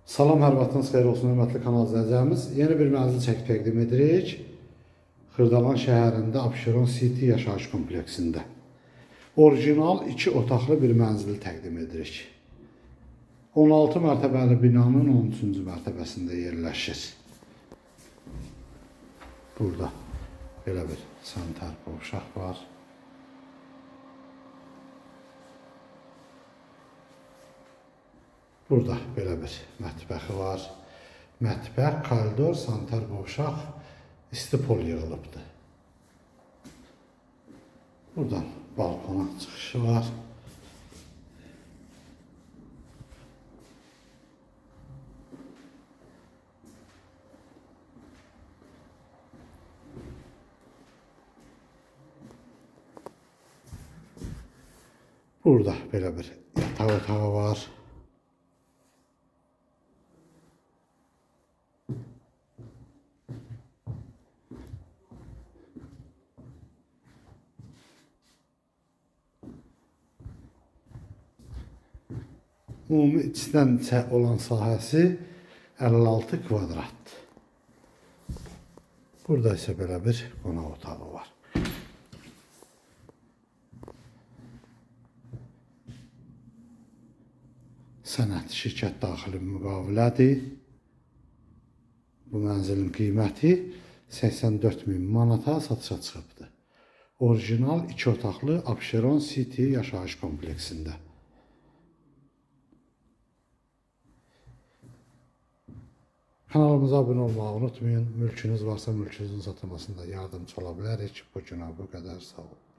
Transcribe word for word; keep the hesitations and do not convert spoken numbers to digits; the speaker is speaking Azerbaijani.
Salam, hər vaxtınız xeyir olsun, hörmətli kanal izləyicilərimiz. Yeni bir mənzil çəkib təqdim edirik. Xırdalan şəhərində Abşeron City yaşayış kompleksində. Orijinal iki otaqlı bir mənzil təqdim edirik. on altı mərtəbəli binanın on üçüncü mərtəbəsində yerləşir. Burada belə bir sanitar qovşaq var. Burada belə bir mətbəxi var. Mətbəx, koridor, sanitar qovşaq, isti pol yığılıbdır. Buradan balkona çıxışı var. Burada belə bir yataq otağı var. Ümumi içdən içə olan sahəsi əlli altı kvadratdır. Burada isə belə bir qonaq otağı var. Sənəd şirkət daxili müqavilədir. Bu mənzilin qiyməti səksən dörd min manata satışa çıxıbdır. Orijinal iki otaqlı Abşeron City yaşayış kompleksində. Kanalımıza abunə olmağı unutmayın. Mülkünüz varsa mülkünüzün satılmasında yardımcı ola bilərik. Bu günə bu qədər, sağ olun.